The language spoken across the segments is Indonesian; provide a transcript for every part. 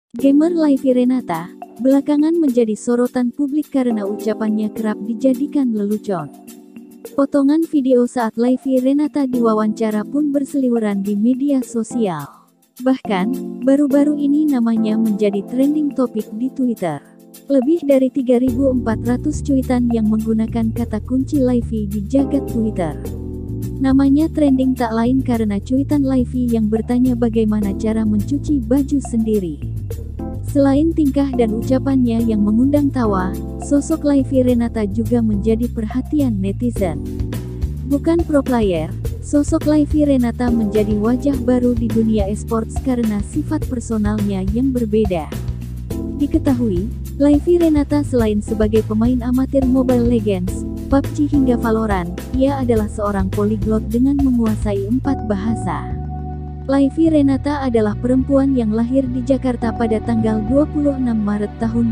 Gamer Livy Renata, belakangan menjadi sorotan publik karena ucapannya kerap dijadikan lelucon. Potongan video saat Livy Renata diwawancara pun berseliweran di media sosial. Bahkan, baru-baru ini namanya menjadi trending topik di Twitter. Lebih dari 3.400 cuitan yang menggunakan kata kunci Livy di jagat Twitter. Namanya trending tak lain karena cuitan Livy yang bertanya bagaimana cara mencuci baju sendiri. Selain tingkah dan ucapannya yang mengundang tawa, sosok Livy Renata juga menjadi perhatian netizen. Bukan pro player, sosok Livy Renata menjadi wajah baru di dunia esports karena sifat personalnya yang berbeda. Diketahui, Livy Renata selain sebagai pemain amatir Mobile Legends, PUBG hingga Valorant, ia adalah seorang polyglot dengan menguasai 4 bahasa. Livy Renata adalah perempuan yang lahir di Jakarta pada tanggal 26 Maret tahun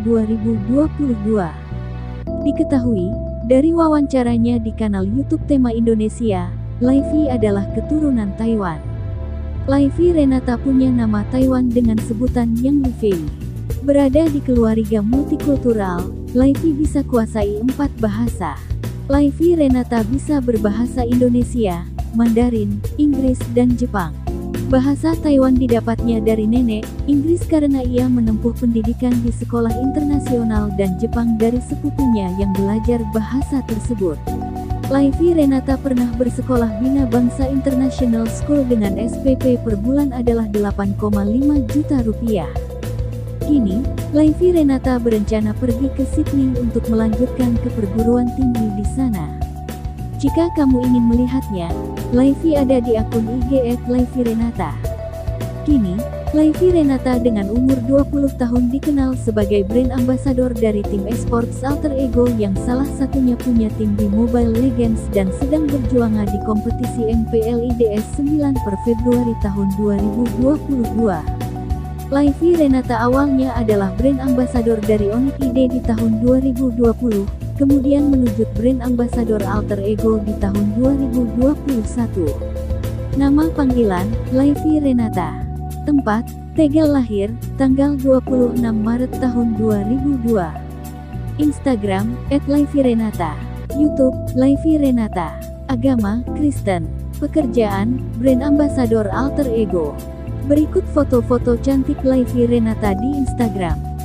2022. Diketahui, dari wawancaranya di kanal YouTube Tema Indonesia, Livy adalah keturunan Taiwan. Livy Renata punya nama Taiwan dengan sebutan Yang Livy. Berada di keluarga multikultural, Livy bisa kuasai 4 bahasa. Livy Renata bisa berbahasa Indonesia, Mandarin, Inggris dan Jepang. Bahasa Taiwan didapatnya dari nenek, Inggris karena ia menempuh pendidikan di sekolah internasional dan Jepang dari sepupunya yang belajar bahasa tersebut. Livy Renata pernah bersekolah Bina Bangsa International School dengan SPP per bulan adalah 8,5 juta rupiah. Kini, Livy Renata berencana pergi ke Sydney untuk melanjutkan ke perguruan tinggi di sana. Jika kamu ingin melihatnya, Livy ada di akun IG @LivyRenata. Kini, Livy Renata dengan umur 20 tahun dikenal sebagai brand ambassador dari tim esports Alter Ego yang salah satunya punya tim di Mobile Legends dan sedang berjuang di kompetisi MPLIDS 9 per Februari tahun 2022. Livy Renata awalnya adalah brand ambassador dari Onyx ID di tahun 2020, kemudian menuju brand ambassador Alter Ego di tahun 2021. Nama panggilan, Livy Renata. Tempat, Tegal lahir, tanggal 26 Maret tahun 2002. Instagram, @LivyRenata. YouTube, Livy Renata. Agama, Kristen. Pekerjaan, brand ambassador Alter Ego. Berikut foto-foto cantik Livy Renata di Instagram.